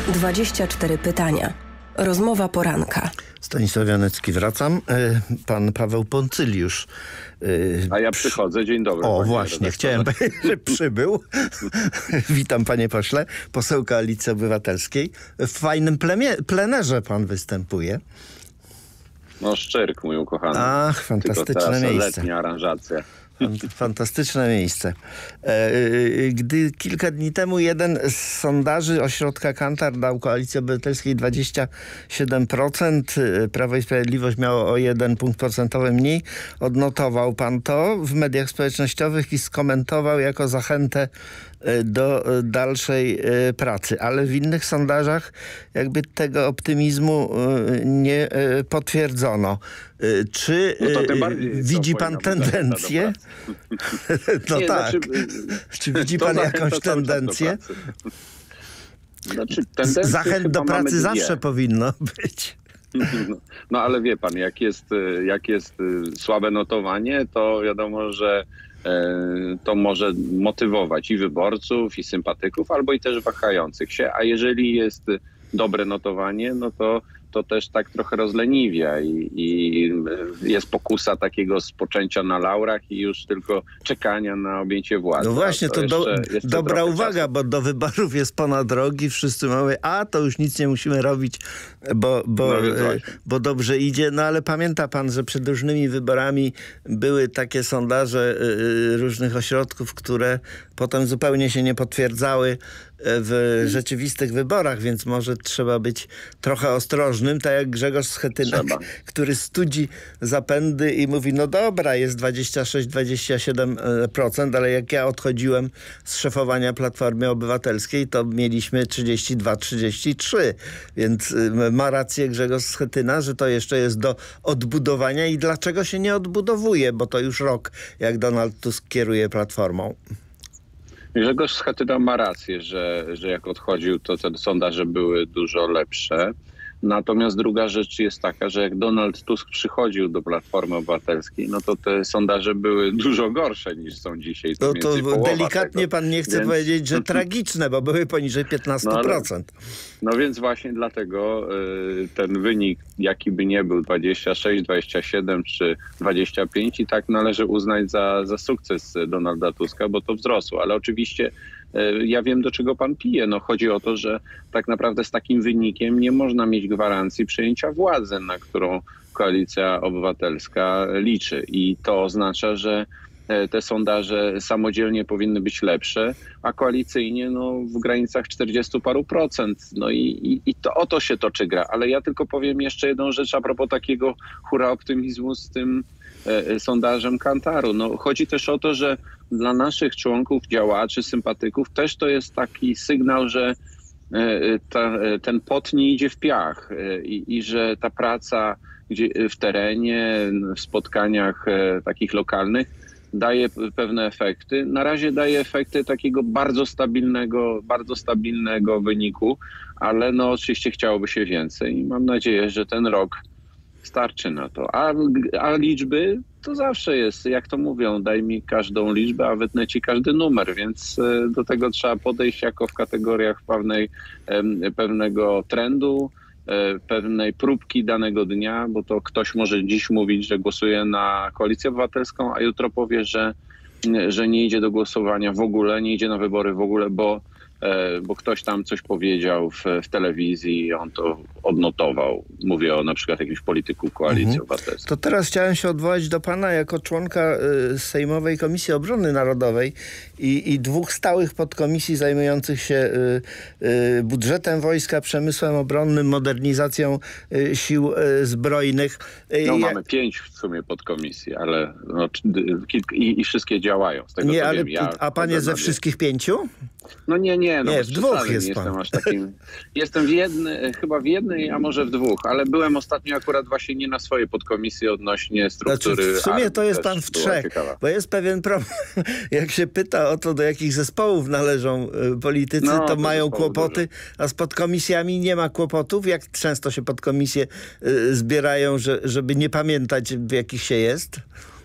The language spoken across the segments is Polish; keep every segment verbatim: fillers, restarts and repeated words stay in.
dwadzieścia cztery pytania. Rozmowa poranka. Stanisław Janecki, wracam. Pan Paweł Poncyliusz. A ja przychodzę. Dzień dobry. O, właśnie, chciałem powiedzieć, że przybył. Witam, panie pośle. Poseł Koalicji Obywatelskiej. W fajnym plemie, plenerze pan występuje. No, Szczyrk, mój ukochany. Ach, fantastyczne miejsce. Letnia aranżacja. Fantastyczne miejsce. Gdy kilka dni temu jeden z sondaży ośrodka Kantar dał Koalicji Obywatelskiej dwadzieścia siedem procent, Prawo i Sprawiedliwość miało o jeden punkt procentowy mniej, odnotował pan to w mediach społecznościowych i skomentował jako zachętę do dalszej pracy. Ale w innych sondażach jakby tego optymizmu nie potwierdzono. Czy no widzi pan tendencję? No nie, tak. Znaczy, czy widzi pan jakąś tendencję? Znaczy, tendencję Zachęt do pracy zawsze powinno być. No, no ale wie pan, jak jest, jak jest słabe notowanie, to wiadomo, że to może motywować i wyborców, i sympatyków, albo i też wahających się, a jeżeli jest dobre notowanie, no to to też tak trochę rozleniwia i, i jest pokusa takiego spoczęcia na laurach i już tylko czekania na objęcie władzy. No właśnie, to, to do, dobra uwaga, czasu. Bo do wyborów jest ponad rok i wszyscy mamy, a to już nic nie musimy robić, bo, bo, no bo dobrze idzie. No ale pamięta pan, że przed różnymi wyborami były takie sondaże różnych ośrodków, które potem zupełnie się nie potwierdzały w rzeczywistych wyborach, więc może trzeba być trochę ostrożnym, tak jak Grzegorz Schetynek, trzeba. który studzi zapędy i mówi, no dobra, jest dwadzieścia sześć do dwudziestu siedmiu procent, ale jak ja odchodziłem z szefowania Platformy Obywatelskiej, to mieliśmy trzydzieści dwa do trzydziestu trzech, więc ma rację Grzegorz Schetyna, że to jeszcze jest do odbudowania i dlaczego się nie odbudowuje, bo to już rok, jak Donald Tusk kieruje Platformą. Grzegorz Schetyna ma rację, że, że jak odchodził, to te sondaże były dużo lepsze. Natomiast druga rzecz jest taka, że jak Donald Tusk przychodził do Platformy Obywatelskiej, no to te sondaże były dużo gorsze niż są dzisiaj. To, to delikatnie tego. Pan nie chce więc... powiedzieć, że tragiczne, bo były poniżej piętnastu procent. No, ale, no więc właśnie dlatego y, ten wynik, jaki by nie był, dwadzieścia sześć, dwadzieścia siedem czy dwadzieścia pięć, i tak należy uznać za, za sukces Donalda Tuska, bo to wzrosło. Ale oczywiście ja wiem, do czego pan pije. No, chodzi o to, że tak naprawdę z takim wynikiem nie można mieć gwarancji przejęcia władzy, na którą Koalicja Obywatelska liczy. I to oznacza, że te sondaże samodzielnie powinny być lepsze, a koalicyjnie no, w granicach czterdziestu paru procent. No i, i, i to o to się toczy gra. Ale ja tylko powiem jeszcze jedną rzecz a propos takiego hura optymizmu z tym e, sondażem Kantaru. No, chodzi też o to, że dla naszych członków, działaczy, sympatyków też to jest taki sygnał, że e, ta, ten pot nie idzie w piach e, i, i że ta praca gdzie, w terenie, w spotkaniach e, takich lokalnych daje pewne efekty. Na razie daje efekty takiego bardzo stabilnego, bardzo stabilnego wyniku, ale no oczywiście chciałoby się więcej i mam nadzieję, że ten rok starczy na to. A, a liczby to zawsze jest, jak to mówią, daj mi każdą liczbę, a wytnę ci każdy numer, więc do tego trzeba podejść jako w kategoriach pewnej, pewnego trendu, pewnej próbki danego dnia, bo to ktoś może dziś mówić, że głosuje na Koalicję Obywatelską, a jutro powie, że, że nie idzie do głosowania w ogóle, nie idzie na wybory w ogóle, bo, bo ktoś tam coś powiedział w, w telewizji i on to odnotował. Mówię o na przykład jakimś polityku Koalicji mhm. Obywatelskiej. To teraz chciałem się odwołać do pana jako członka y, Sejmowej Komisji Obrony Narodowej i, i dwóch stałych podkomisji zajmujących się y, y, budżetem wojska, przemysłem obronnym, modernizacją y, sił y, zbrojnych. Y, no mamy pięć w sumie podkomisji, ale no, i, i wszystkie działają. Z tego nie, co ale, wiem, ja a pan jest ze wszystkich pięciu? No nie, nie. No nie, w dwóch jest jestem pan. Aż takim, jestem w jednej, chyba w jednej, a może w dwóch, ale byłem ostatnio akurat właśnie nie na swojej podkomisji odnośnie struktury. Znaczy, w sumie armii, to jest pan w trzech, ciekawa. Bo jest pewien problem. Jak się pyta o to, do jakich zespołów należą y, politycy, no, to mają kłopoty, dużo. A z podkomisjami nie ma kłopotów. Jak często się podkomisje y, zbierają, że, żeby nie pamiętać, w jakich się jest?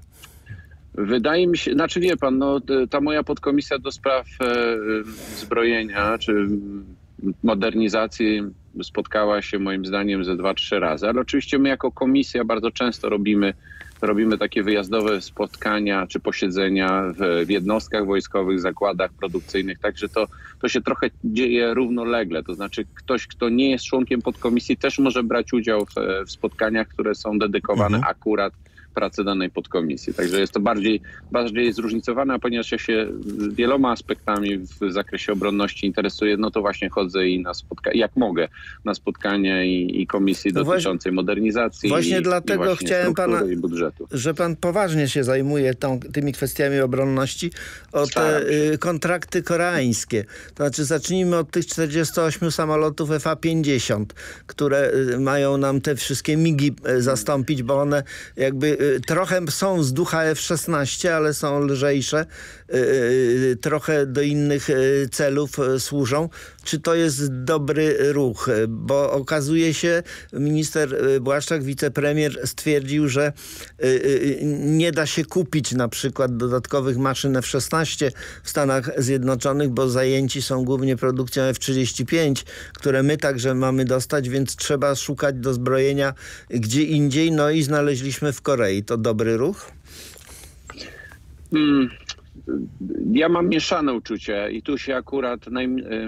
Wydaje mi się, znaczy wie pan, no, ta moja podkomisja do spraw e, zbrojenia, czy modernizacji spotkała się moim zdaniem ze dwa, trzy razy, ale oczywiście my jako komisja bardzo często robimy Robimy takie wyjazdowe spotkania czy posiedzenia w, w jednostkach wojskowych, zakładach produkcyjnych, także to, to się trochę dzieje równolegle. To znaczy ktoś, kto nie jest członkiem podkomisji, też może brać udział w, w spotkaniach, które są dedykowane mhm. akurat pracy danej podkomisji. Także jest to bardziej, bardziej zróżnicowane, a ponieważ ja się wieloma aspektami w zakresie obronności interesuję, no to właśnie chodzę i na spotkania, jak mogę, na spotkania i, i komisji no dotyczącej właśnie, modernizacji. Właśnie i, dlatego i właśnie chciałem pana, i budżetu. że pan poważnie się zajmuje tą, tymi kwestiami obronności, o te y, kontrakty koreańskie. To znaczy zacznijmy od tych czterdziestu ośmiu samolotów F A pięćdziesiąt, które y, mają nam te wszystkie migi y, zastąpić, bo one jakby trochę są z ducha F szesnaście, ale są lżejsze, yy, trochę do innych yy, celów yy, służą. Czy to jest dobry ruch? Bo okazuje się, minister Błaszczak, wicepremier stwierdził, że yy, yy, nie da się kupić na przykład dodatkowych maszyn F szesnaście w Stanach Zjednoczonych, bo zajęci są głównie produkcją F trzydzieści pięć, które my także mamy dostać, więc trzeba szukać dozbrojenia gdzie indziej. No i znaleźliśmy w Korei. To dobry ruch? Hmm. Ja mam mieszane uczucie i tu się akurat naj,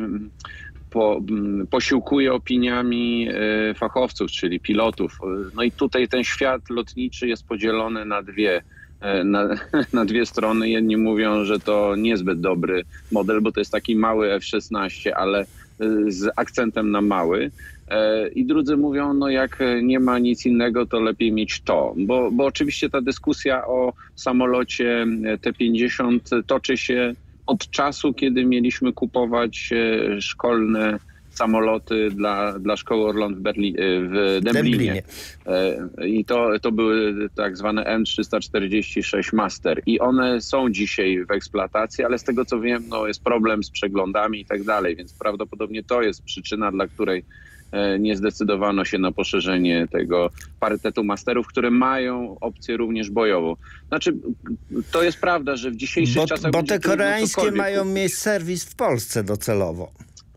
po, posiłkuję opiniami fachowców, czyli pilotów. No i tutaj ten świat lotniczy jest podzielony na dwie, na, na dwie strony. Jedni mówią, że to niezbyt dobry model, bo to jest taki mały F szesnaście, ale z akcentem na mały. I drudzy mówią, no jak nie ma nic innego, to lepiej mieć to. Bo, bo oczywiście ta dyskusja o samolocie T pięćdziesiąt toczy się od czasu, kiedy mieliśmy kupować szkolne samoloty dla, dla szkoły Orląt w, Berli, w Dęblinie. I to, to były tak zwane M trzysta czterdzieści sześć Master. I one są dzisiaj w eksploatacji, ale z tego co wiem, no jest problem z przeglądami i tak dalej, więc prawdopodobnie to jest przyczyna, dla której nie zdecydowano się na poszerzenie tego parytetu masterów, które mają opcję również bojową. Znaczy, to jest prawda, że w dzisiejszych bo, czasach... Bo te koreańskie mają mieć serwis w Polsce docelowo.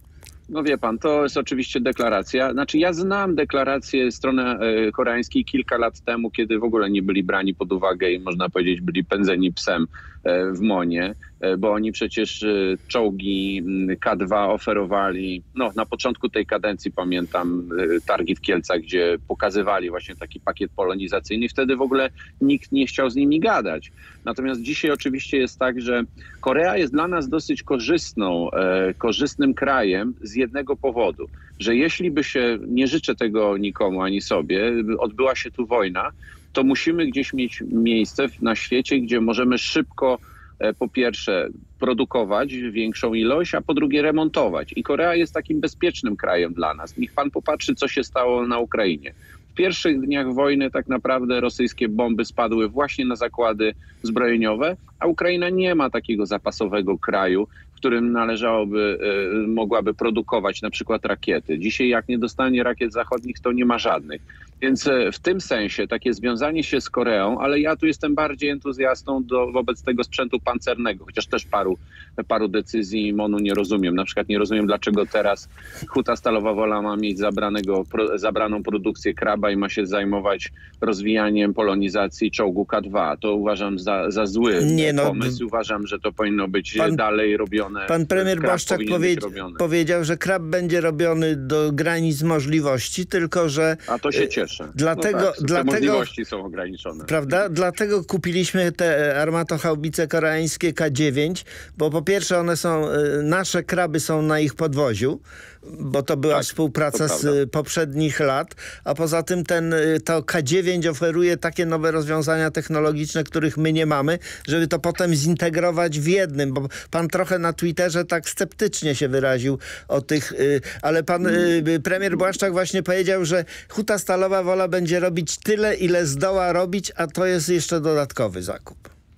No wie pan, to jest oczywiście deklaracja. Znaczy ja znam deklarację strony koreańskiej kilka lat temu, kiedy w ogóle nie byli brani pod uwagę i można powiedzieć byli pędzeni psem w Monie, bo oni przecież czołgi K dwa oferowali, no na początku tej kadencji pamiętam targi w Kielcach, gdzie pokazywali właśnie taki pakiet polonizacyjny i wtedy w ogóle nikt nie chciał z nimi gadać. Natomiast dzisiaj oczywiście jest tak, że Korea jest dla nas dosyć korzystną, e, korzystnym krajem z jednego powodu, że jeśli by się, nie życzę tego nikomu ani sobie, odbyła się tu wojna, to musimy gdzieś mieć miejsce na świecie, gdzie możemy szybko e, po pierwsze produkować większą ilość, a po drugie remontować. I Korea jest takim bezpiecznym krajem dla nas. Niech pan popatrzy, co się stało na Ukrainie. W pierwszych dniach wojny tak naprawdę rosyjskie bomby spadły właśnie na zakłady zbrojeniowe, a Ukraina nie ma takiego zapasowego kraju, w którym należałoby, mogłaby produkować na przykład rakiety. Dzisiaj jak nie dostanie rakiet zachodnich, to nie ma żadnych. Więc w tym sensie takie związanie się z Koreą, ale ja tu jestem bardziej entuzjastą do, wobec tego sprzętu pancernego, chociaż też paru, paru decyzji MONU nie rozumiem. Na przykład nie rozumiem, dlaczego teraz Huta Stalowa Wola ma mieć zabranego, pro, zabraną produkcję Kraba i ma się zajmować rozwijaniem polonizacji czołgu K dwa. To uważam za, za zły nie, no, pomysł. Uważam, że to powinno być pan, dalej robione. Pan premier Błaszczak powie, powiedział, że Krab będzie robiony do granic możliwości, tylko że... A to się cieszy. Dlatego, no tak, te dlatego, możliwości są ograniczone. Prawda? Dlatego kupiliśmy te armatochaubice koreańskie K dziewięć, bo po pierwsze one są, nasze Kraby są na ich podwoziu, bo to była tak, współpraca to z poprzednich lat, a poza tym ten, to K dziewięć oferuje takie nowe rozwiązania technologiczne, których my nie mamy, żeby to potem zintegrować w jednym, bo pan trochę na Twitterze tak sceptycznie się wyraził o tych, ale pan premier Błaszczak właśnie powiedział, że Huta Stalowa Wola będzie robić tyle, ile zdoła robić, a to jest jeszcze dodatkowy zakup.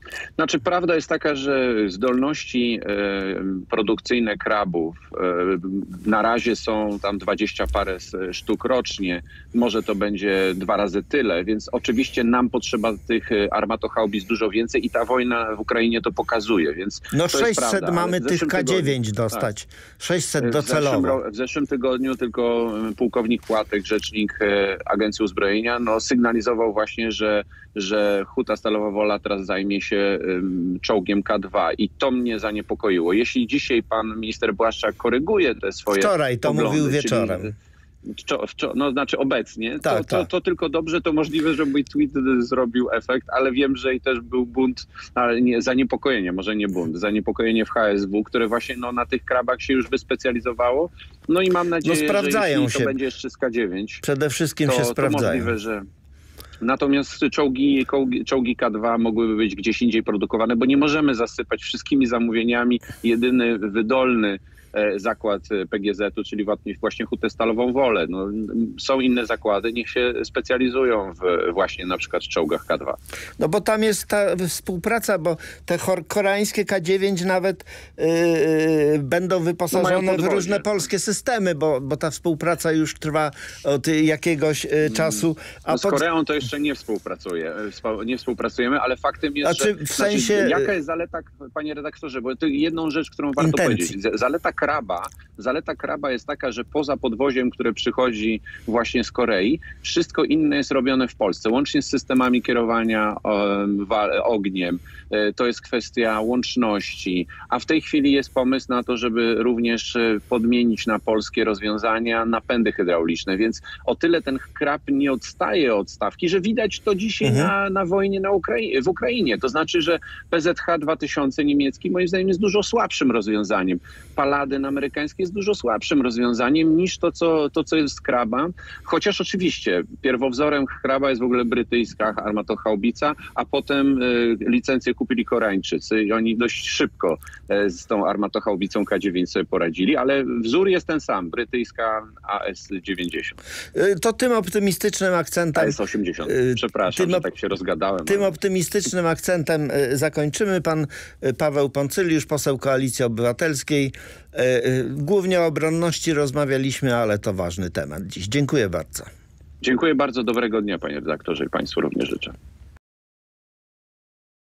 Znaczy, prawda jest taka, że zdolności e, produkcyjne krabów e, na razie są tam dwadzieścia parę sztuk rocznie. Może to będzie dwa razy tyle, więc oczywiście nam potrzeba tych armatochaubic dużo więcej i ta wojna w Ukrainie to pokazuje, więc no to sześćset jest prawda, mamy tych K dziewięć tygodniu, dostać. Tak. sześćset docelowo. W zeszłym, w zeszłym tygodniu tylko pułkownik Płatek, rzecznik Agencji Uzbrojenia, no, sygnalizował właśnie, że, że Huta Stalowa Wola teraz zajmie się um, czołgiem K dwa i to mnie zaniepokoiło. Jeśli dzisiaj pan minister Błaszczak koryguje te swoje Wczoraj to poglądy, mówił wieczorem. Czyli, Wczo, wczo, no znaczy obecnie, tak, to, tak. To, to tylko dobrze, to możliwe, że mój tweet zrobił efekt, ale wiem, że i też był bunt, ale nie, zaniepokojenie, może nie bunt, zaniepokojenie w H S W, które właśnie no, na tych krabach się już wyspecjalizowało. No i mam nadzieję, no, sprawdzają że jeśli się. to będzie jeszcze z K dziewięć, przede wszystkim to, się to sprawdzają. możliwe, że... Natomiast czołgi, czołgi K dwa mogłyby być gdzieś indziej produkowane, bo nie możemy zasypać wszystkimi zamówieniami. Jedyny wydolny zakład P G Z-u, czyli właśnie Hutę Stalową Wolę. No, są inne zakłady, niech się specjalizują w właśnie na przykład w czołgach K dwa. No bo tam jest ta współpraca, bo te koreańskie K dziewięć nawet yy, będą wyposażone no w różne polskie systemy, bo, bo ta współpraca już trwa od jakiegoś yy, czasu. A no z pod... Koreą to jeszcze nie współpracuje, nie współpracujemy, ale faktem jest, znaczy, że... w sensie... Znaczy, jaka jest zaleta, panie redaktorze, bo to jedną rzecz, którą warto intencji. powiedzieć. Zaleta kraba, zaleta kraba jest taka, że poza podwoziem, które przychodzi właśnie z Korei, wszystko inne jest robione w Polsce, łącznie z systemami kierowania um, ogniem. To jest kwestia łączności, a w tej chwili jest pomysł na to, żeby również podmienić na polskie rozwiązania napędy hydrauliczne, więc o tyle ten krab nie odstaje od stawki, że widać to dzisiaj mhm. na, na wojnie na Ukrai- w Ukrainie. To znaczy, że P Z H dwa tysiące niemiecki moim zdaniem jest dużo słabszym rozwiązaniem. Paladyn amerykański jest dużo słabszym rozwiązaniem niż to, co, to, co jest z kraba. Chociaż oczywiście pierwowzorem kraba jest w ogóle brytyjska armatochaubica, a potem y, licencję kupili Koreańczycy i oni dość szybko y, z tą armatochaubicą K dziewięć sobie poradzili, ale wzór jest ten sam, brytyjska A S dziewięćdziesiąt. To tym optymistycznym akcentem... A S osiemdziesiąt, przepraszam, tym, że tak się rozgadałem. Tym ale... optymistycznym akcentem zakończymy. Pan Paweł Poncyliusz, poseł Koalicji Obywatelskiej. Głównie o obronności rozmawialiśmy, ale to ważny temat dziś. Dziękuję bardzo. Dziękuję bardzo. Dobrego dnia, panie redaktorze, i państwu również życzę.